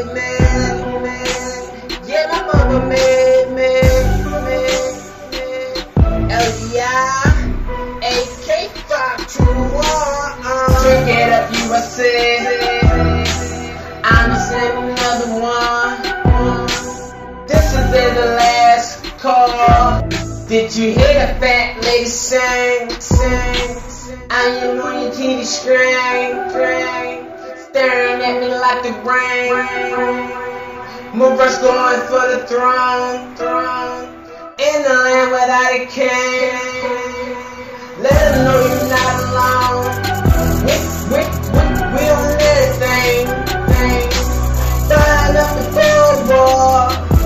Yeah, my mama made me. LDI, AK-521. Took it up USA. I'm sending another one. This is the last call. Did you hear the fat lady sing? I am on your TV screen, staring at me like the rain. Movers going for the throne, in the land without a king. Let them know you're not alone. We don't let it thing. Starting up the field, boy.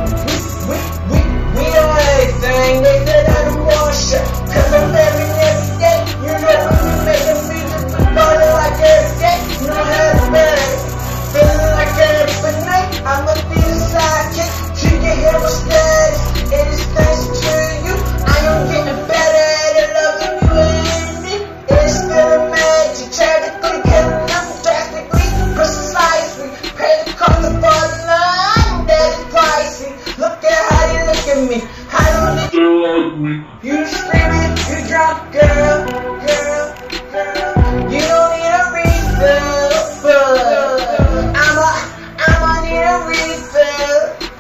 We don't let it thing. They said I'm more shit, cause I'm living every day. You know when you make a music, we party like every day. You know how to better. Feeling like every night, I'ma be the sidekick. You can hear my status, it is thanks to you. I am getting better at loving you and me. It's still a magic, tragically, killing them drastically, precisely. Pay the cost of all the love, that is pricey. Look at how you look at me, how you look at me. You screaming, you drunk, girl. You don't need a refill, but I'ma need a refill.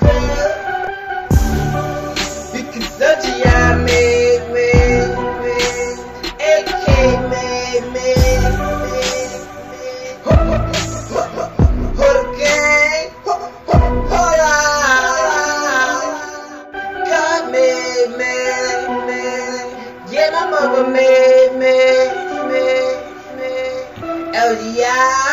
Because of you, I made me. AK made me. Hold gang. Hold on. God made me. Yeah, my mama made me. LDI,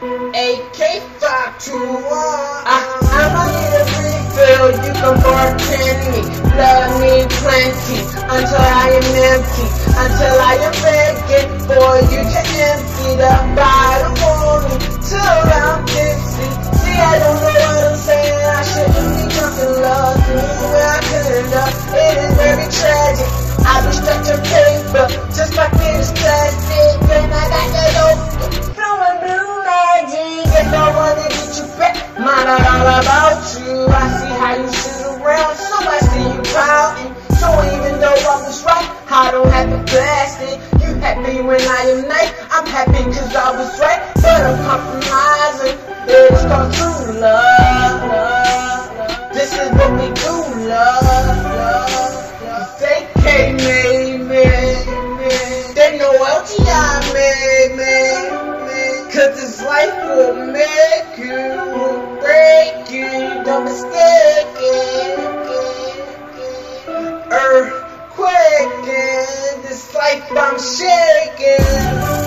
AK-521. I'ma need a refill, you can bartend me. Love me plenty, until I am empty. Until I am begging, boy, you can empty the bottle for me, till I'm tipsy. See, I don't know what I'm saying, I shouldn't be drunk in love. To me where I couldn't love, it is very tragic. I be stuck to paper, just like it is plastic. And I got the low, flowing blue magic. If I wanna get you back, mine not all about you. I see how you sit around, so I see you pouting. So even though I was right, I don't have to blast it. You happy when I am nice, I'm happy cause I was right. But I'm compromising, it's called true love. This is what we do, love. AK made me. They know LTI made me. Cause this life will make you, will break you, don't mistake it. Earthquaking, this life I'm shaking.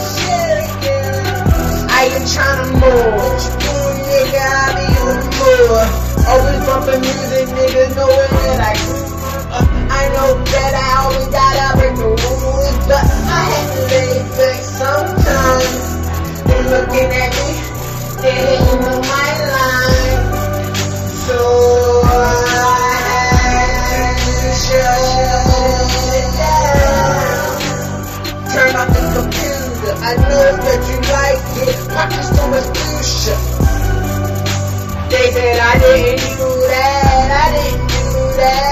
I ain't tryna move, nigga, I be on the move. Always bumping music, nigga, knowing that I know that I always gotta break the rules, but I had to lay back sometimes. They looking at me, they hitting on my line, so I had to shut it down. Turn off the computer, I know that you like it, pockets too much future. They said I didn't do that, I didn't do that.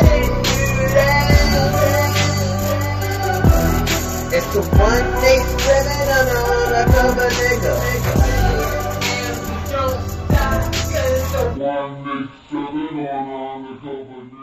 It's the 187 on the undercover nigga. Don't stop, cause it's the 187 on the undercover nigga.